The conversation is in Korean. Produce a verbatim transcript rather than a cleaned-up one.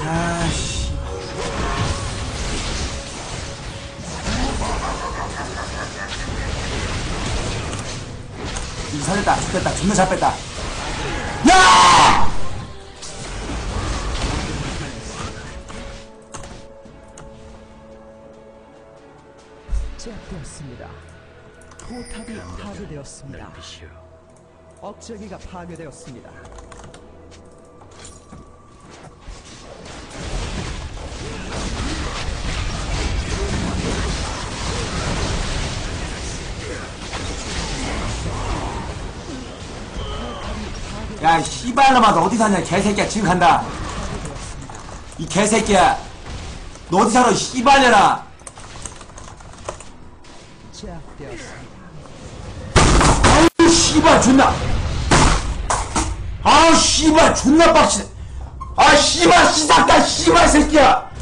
아씨. 이 살렸다. 죽겠다. 존나 잘 뺐다. 야! 제압되었습니다. 포탑이 파괴되었습니다. 억제기가 파괴되었습니다. 야, 씨발놈아, 너 어디 사냐, 개새끼야. 지금 간다. 이 개새끼야. 너 어디 살아, 씨발년아. 아우, 씨발, 존나. 아우, 씨발, 존나 빡치네. 아, 씨발, 씨삭다, 씨발, 새끼야.